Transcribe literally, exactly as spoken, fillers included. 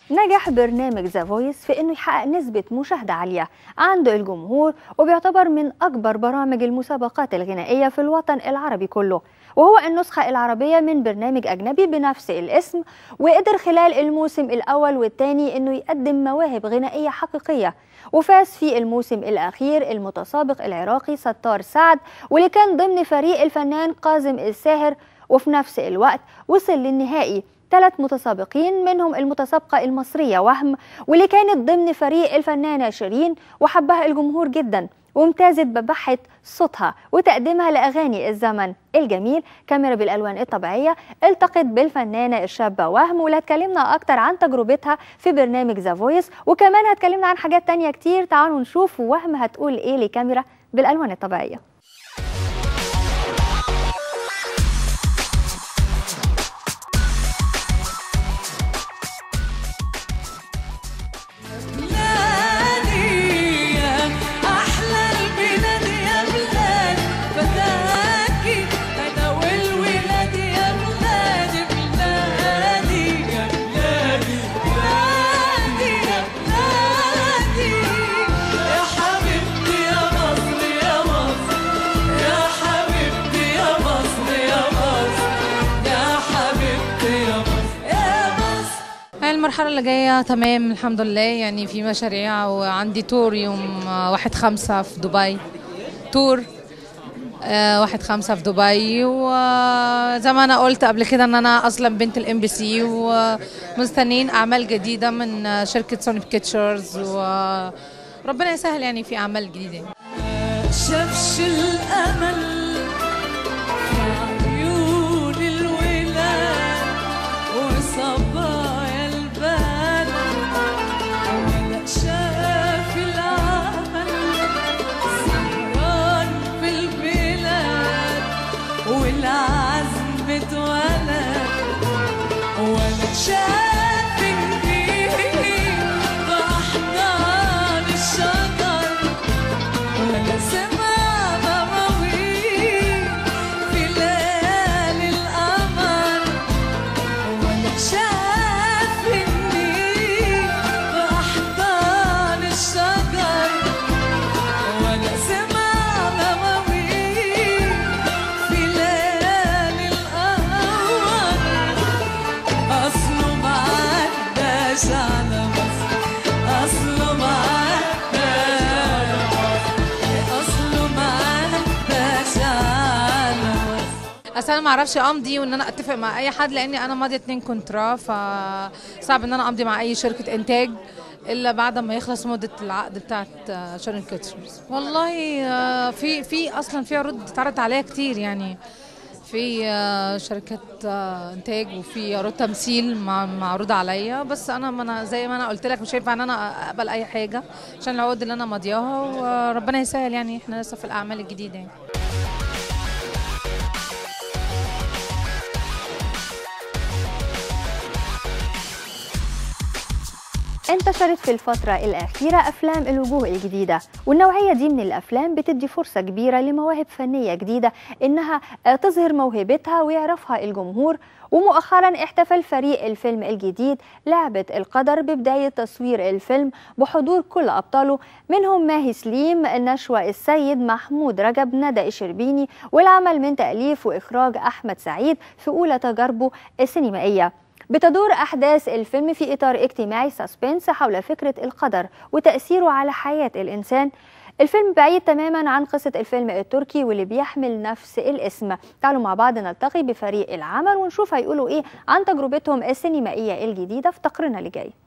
نجح برنامج ذا فويس في انه يحقق نسبة مشاهدة عالية عند الجمهور، وبيعتبر من اكبر برامج المسابقات الغنائية في الوطن العربي كله، وهو النسخة العربية من برنامج اجنبي بنفس الاسم. وقدر خلال الموسم الاول والثاني انه يقدم مواهب غنائية حقيقية، وفاز في الموسم الاخير المتسابق العراقي ستار سعد، واللي كان ضمن فريق الفنان كاظم الساهر. وفي نفس الوقت وصل للنهائي ثلاث متسابقين، منهم المتسابقة المصرية وهم، واللي كانت ضمن فريق الفنانة شيرين، وحبها الجمهور جدا وامتازت ببحة صوتها وتقديمها لأغاني الزمن الجميل. كاميرا بالألوان الطبيعية التقت بالفنانة الشابة وهم، واللي هتكلمنا أكتر عن تجربتها في برنامج ذا فويس، وكمان هتكلمنا عن حاجات تانية كتير. تعالوا نشوف وهم هتقول إيه لكاميرا بالألوان الطبيعية. المرحلة اللي جاية تمام الحمد لله، يعني في مشاريع وعندي تور يوم واحد خمسة في دبي، تور واحد خمسة في دبي. وزي ما أنا قلت قبل كده إن أنا أصلا بنت الام بي سي، ومستنين أعمال جديدة من شركة سوني بيكتشرز، وربنا يسهل يعني في أعمال جديدة. شافش الأمل في عيون الولاد وصبايا والعزم اتولد، ولا شافني بأحضان الشجر، ولا سمع مواويل في ليالي القمر، ولا شافني بأحضان الشجر، ولا سمع اصل انا ما اعرفش امضي وان انا اتفق مع اي حد، لاني انا ماضيه اتنين كونترا، فصعب ان انا امضي مع اي شركه انتاج الا بعد ما يخلص مده العقد بتاعت شارين كيتشرز. والله في في اصلا في عروض اتعرضت عليا كتير، يعني في شركات انتاج وفي عروض تمثيل معروضه عليا، بس انا ما أنا زي ما انا قلت لك مش هينفع ان انا اقبل اي حاجه عشان العقود اللي انا ماضياها، وربنا يسهل يعني احنا لسه في الاعمال الجديده يعني. انتشرت في الفترة الأخيرة أفلام الوجوه الجديدة، والنوعية دي من الأفلام بتدي فرصة كبيرة لمواهب فنية جديدة إنها تظهر موهبتها ويعرفها الجمهور. ومؤخرا احتفل فريق الفيلم الجديد لعبة القدر ببداية تصوير الفيلم بحضور كل أبطاله، منهم ماهي سليم، نشوى السيد، محمود رجب، ندى الشربيني، والعمل من تأليف وإخراج أحمد سعيد في أولى تجاربه السينمائية. بتدور أحداث الفيلم في إطار اجتماعي ساسبنس حول فكرة القدر وتأثيره على حياة الإنسان. الفيلم بعيد تماما عن قصة الفيلم التركي واللي بيحمل نفس الاسم. تعالوا مع بعض نلتقي بفريق العمل ونشوف هيقولوا إيه عن تجربتهم السينمائية الجديدة في تقريرنا اللي جاي.